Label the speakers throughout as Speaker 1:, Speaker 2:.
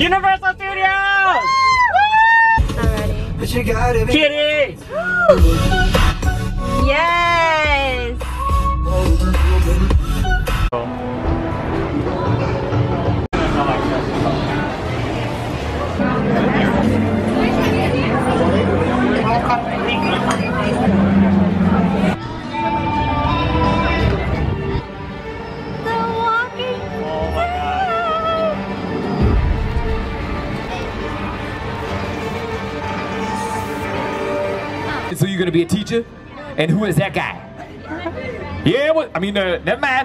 Speaker 1: Universal Studios!
Speaker 2: Already.
Speaker 1: Kitty!
Speaker 3: Yes!
Speaker 4: So you're gonna be a teacher? And who is that guy? Yeah, what? I mean, never mind.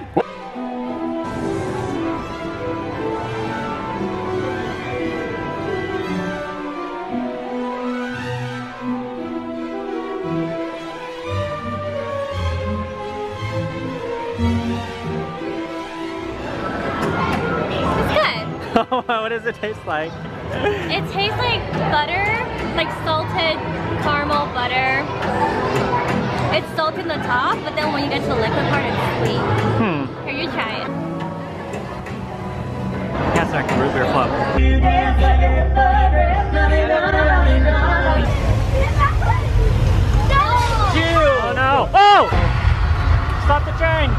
Speaker 1: What does it taste like?
Speaker 3: It tastes like butter, like salted caramel butter. It's salted in the top, but then when you get to the liquid part, it's sweet. Here, you try it.
Speaker 1: That's like root beer club. Oh no! Oh! Stop the train!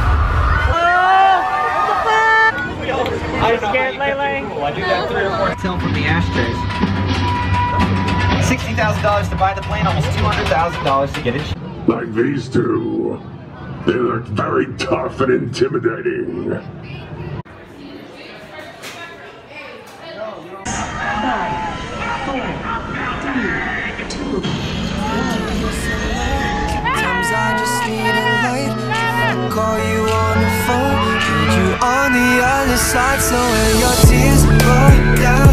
Speaker 1: Are you scared, Lele?
Speaker 2: I do that 3 or 4 film from the ashtrays. $60,000 to buy the plane, almost $200,000 to get it.
Speaker 5: Like these two. They look very tough and intimidating.
Speaker 6: 5, 4, 3, 2.
Speaker 7: Sometimes I just need a light. Call you on the phone. Need you on the other side. So when your tears roll down.